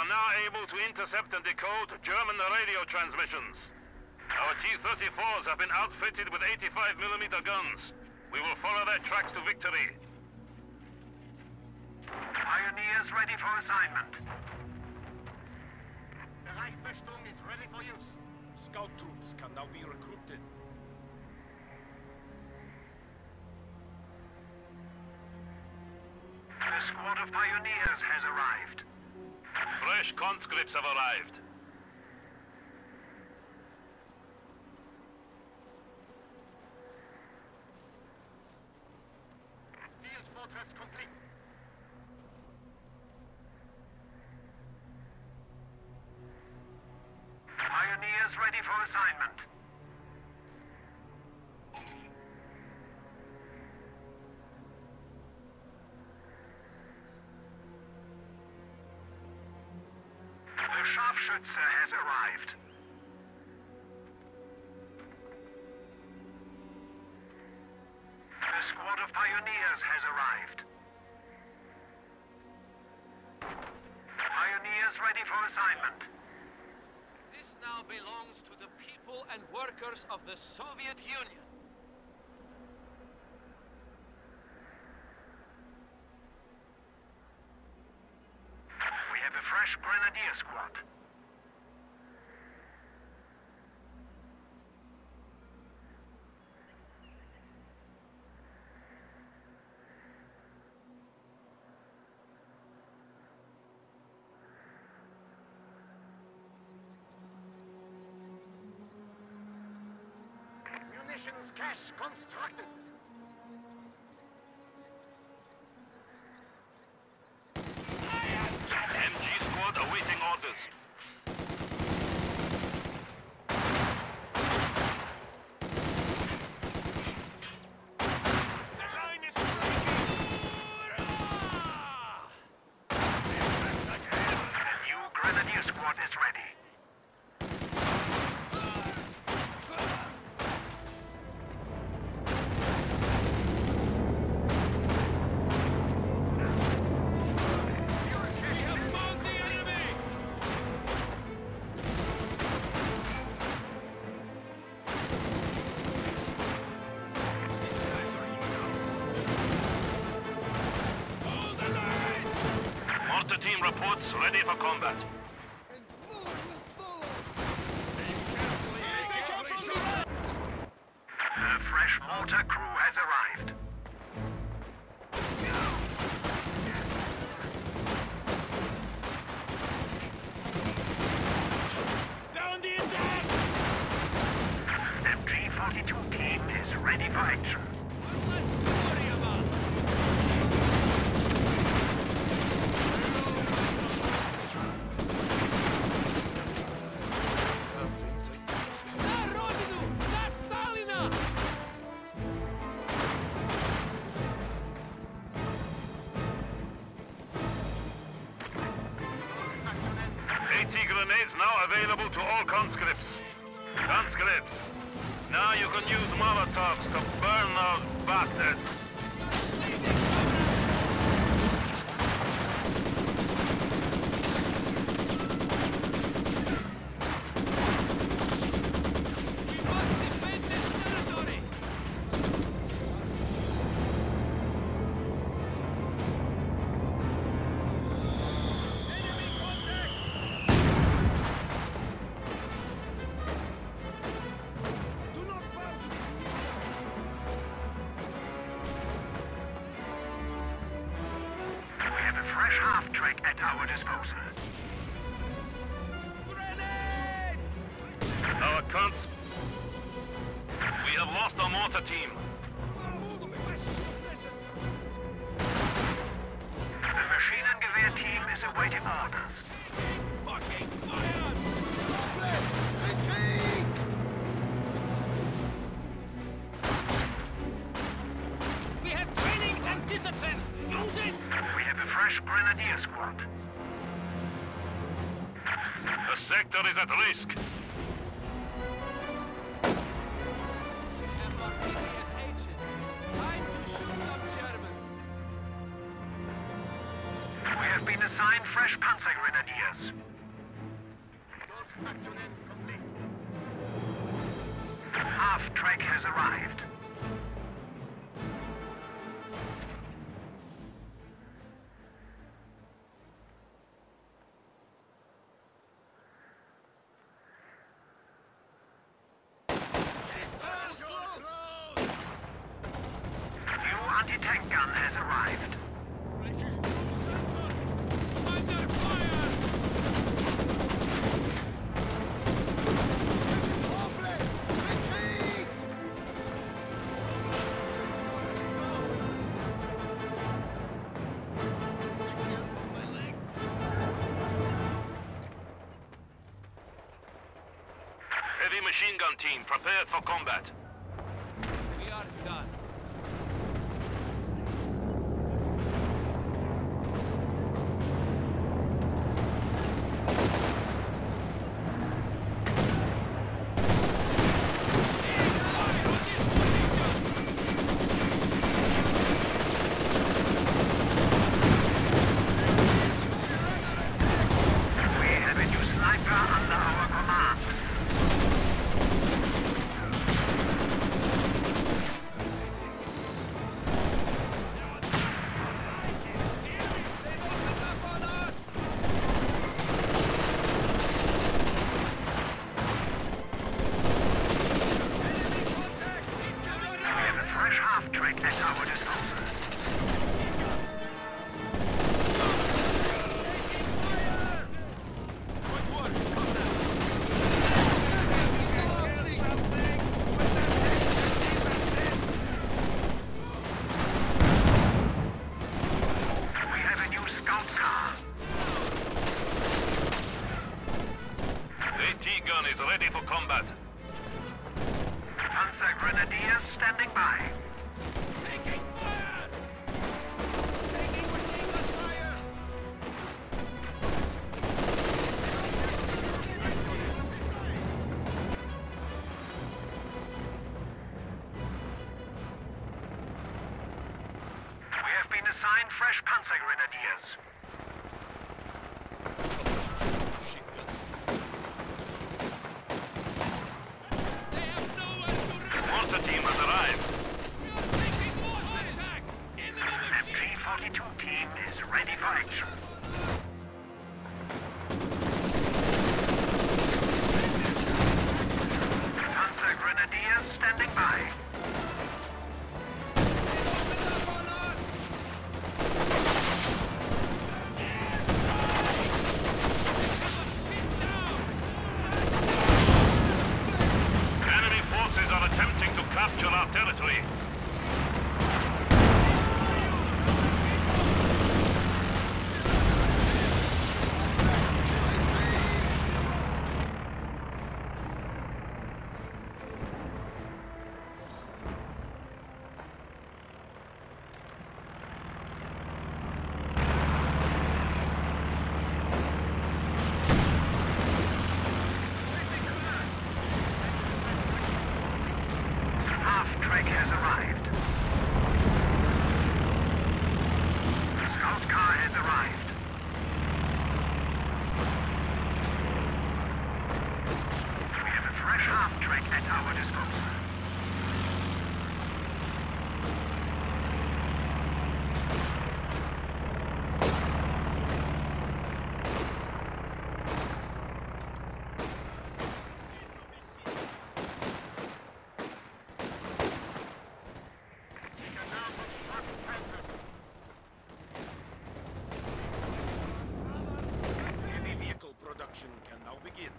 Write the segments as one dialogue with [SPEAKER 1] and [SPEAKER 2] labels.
[SPEAKER 1] are now able to intercept and decode German radio transmissions. Our T-34s have been outfitted with 85mm guns. We will follow their tracks to victory.
[SPEAKER 2] Pioneers ready for assignment.
[SPEAKER 3] Bereichsbestung is ready for use.
[SPEAKER 4] Scout troops can now be recruited.
[SPEAKER 2] The squad of pioneers has arrived.
[SPEAKER 1] Fresh conscripts have arrived.
[SPEAKER 3] Field fortress complete.
[SPEAKER 2] Pioneers ready for assignment. The Scharfschütze has arrived. The squad of pioneers has arrived. Pioneers ready for assignment.
[SPEAKER 5] This now belongs to the people and workers of the Soviet Union.
[SPEAKER 2] We have a fresh grenadier squad.
[SPEAKER 3] Munitions cache constructed.
[SPEAKER 1] MG squad awaiting orders.
[SPEAKER 4] The line is breaking!
[SPEAKER 2] The new grenadier squad is ready.
[SPEAKER 1] Mortar team reports ready for combat.
[SPEAKER 2] A fresh mortar crew has arrived.
[SPEAKER 4] Down the attack!
[SPEAKER 2] MG-42 team is ready for action.
[SPEAKER 5] One less to worry about. За Родину! За Сталина!
[SPEAKER 1] 80 grenades now available to all conscripts. Conscripts, now you can use Molotovs to burn those bastards.
[SPEAKER 5] We must defend this territory!
[SPEAKER 4] Do not bow to these movements!
[SPEAKER 2] We have a fresh half-track at our disposal.
[SPEAKER 4] Grenade!
[SPEAKER 1] Our cons... We have lost our mortar team.
[SPEAKER 2] The Maschinengewehr team is awaiting orders.
[SPEAKER 4] Fucking fire!
[SPEAKER 3] Retreat!
[SPEAKER 5] We have training and discipline! Use it!
[SPEAKER 2] We have a fresh grenadier squad.
[SPEAKER 1] The sector is at risk.
[SPEAKER 5] MRPPSHs. Time to shoot some Germans.
[SPEAKER 2] We have been assigned fresh Panzer Grenadiers. half-track has arrived. New anti-tank gun has arrived.
[SPEAKER 4] Breaking through center! Under fire!
[SPEAKER 3] Hopeless! Retreat!
[SPEAKER 4] My legs!
[SPEAKER 1] Heavy machine gun team prepared for combat.
[SPEAKER 5] We are done.
[SPEAKER 2] We have a new sniper under our command. We have a fresh half-track at our disposal.
[SPEAKER 5] Good work. Comrade.
[SPEAKER 2] We have a new scout car.
[SPEAKER 1] AT gun is ready for combat.
[SPEAKER 2] Panzer Grenadiers standing by.
[SPEAKER 4] Taking fire! Taking machine gun fire!
[SPEAKER 2] We have been assigned fresh Panzer Grenadiers.
[SPEAKER 4] Machine guns.
[SPEAKER 5] They have nowhere to run.
[SPEAKER 1] Mortar team has arrived.
[SPEAKER 5] We are taking more attack. Enemy machine.
[SPEAKER 2] MG-42 team is ready for action. Panzer Grenadiers standing by.
[SPEAKER 1] Enemy forces are attempting to capture our territory.
[SPEAKER 2] Half-track has arrived. The scout car has arrived. We have a fresh half-track at our disposal.
[SPEAKER 3] We can now construct panzers.
[SPEAKER 4] Heavy vehicle production can now begin.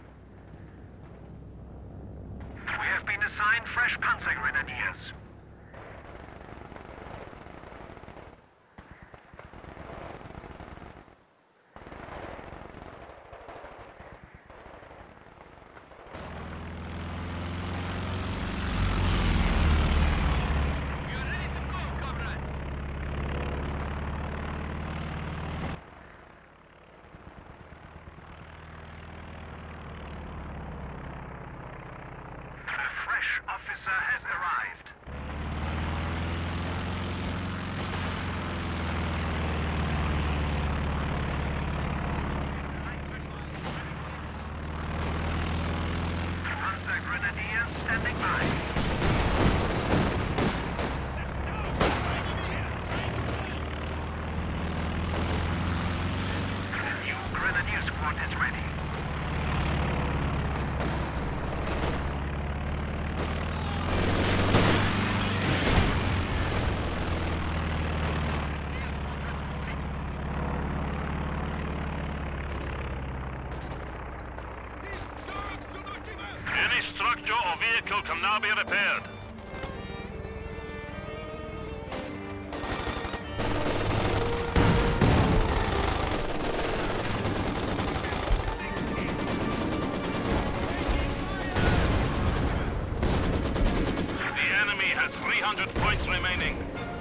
[SPEAKER 2] We have been assigned fresh Panzer Grenadiers.
[SPEAKER 5] We are ready to go, comrades.
[SPEAKER 2] A fresh officer has arrived. Panzer Grenadiers Grenadiers standing by. The new Grenadier squad is ready.
[SPEAKER 3] These dogs do not give up!
[SPEAKER 1] Any structure or vehicle can now be repaired. The enemy has 300 points remaining.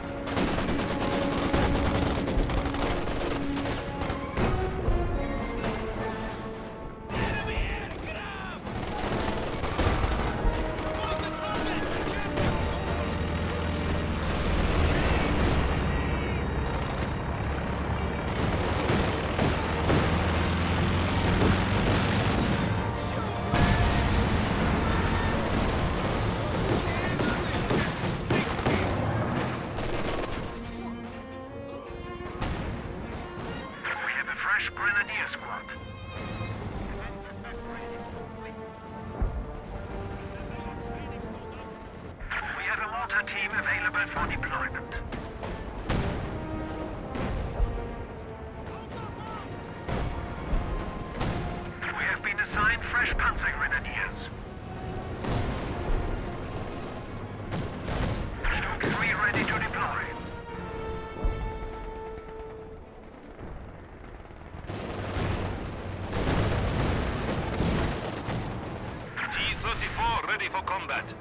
[SPEAKER 2] We have a fresh Grenadier squad. We have a mortar team available for deployment. We have been assigned fresh Panzer Grenadiers. Stoke 3 ready to deploy.
[SPEAKER 1] T-34 ready for combat.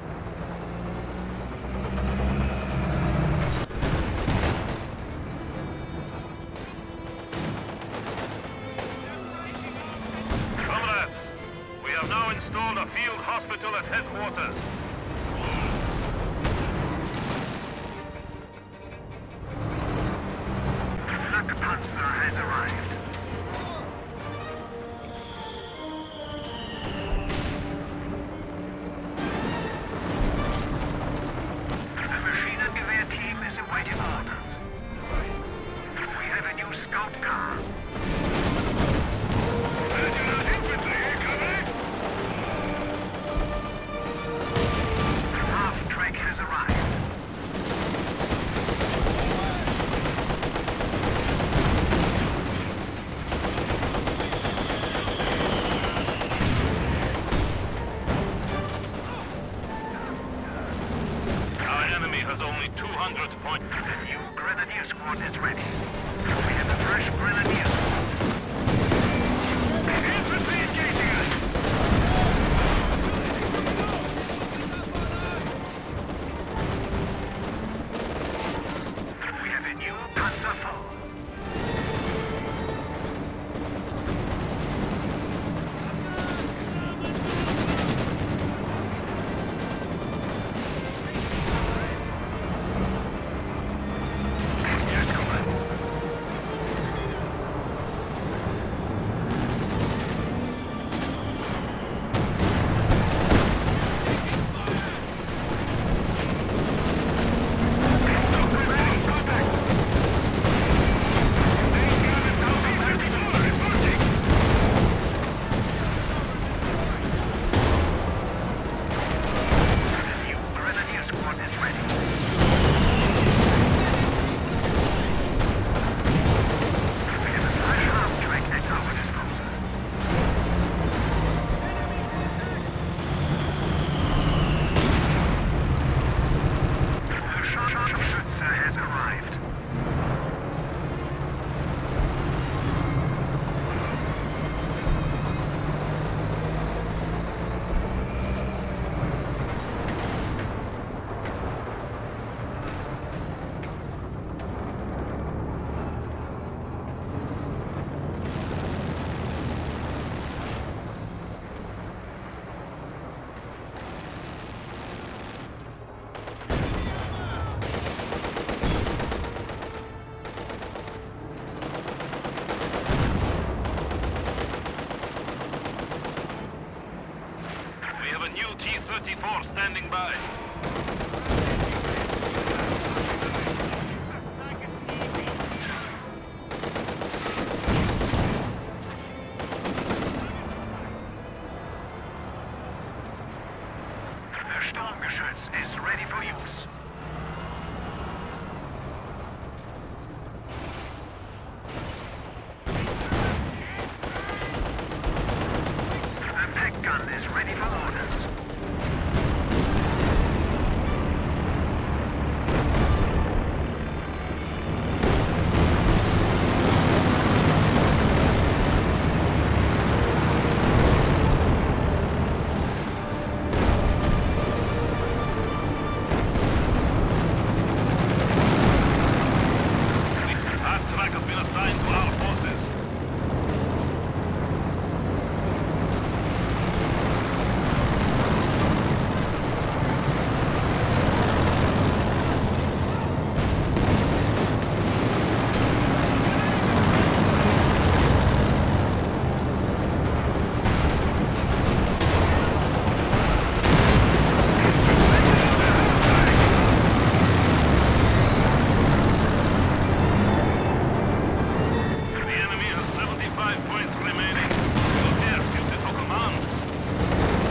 [SPEAKER 1] Comrades, we have now installed a field hospital at headquarters.
[SPEAKER 2] Flak Panzer has arrived. The machine and gewehr team is awaiting orders. We have a new scout car. The half-track has arrived.
[SPEAKER 1] Our enemy has only 200 points.
[SPEAKER 2] The new Grenadier squad is ready. We have a fresh Grenadier squad. Infantry engaging us! We have a new Panzer IV. Yes, Commander.
[SPEAKER 1] have a new T-34 standing by.
[SPEAKER 2] The Sturmgeschütz is ready for use. The pack gun is ready for orders.
[SPEAKER 1] Our track has been assigned to our forces. The enemy has 75 points remaining. Your air suited for command.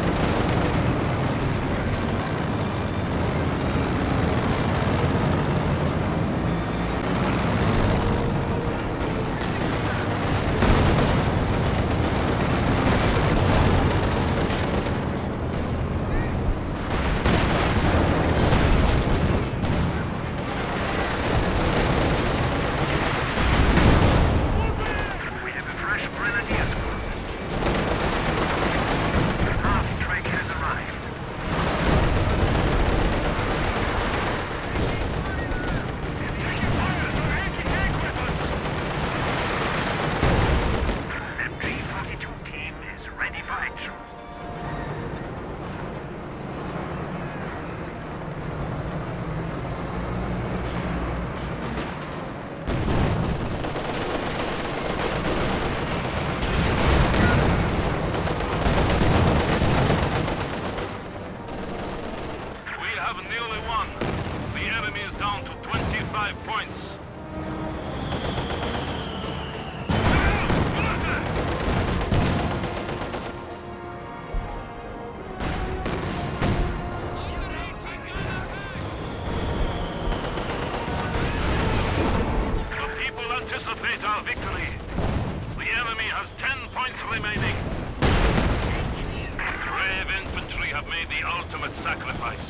[SPEAKER 2] We have a fresh grenadier squad. Half track has arrived. MG-42 team is ready for action.
[SPEAKER 1] We have nearly won. The enemy is down to 25 points. The people anticipate our victory. The enemy has 10 points remaining. Brave infantry have made the ultimate sacrifice.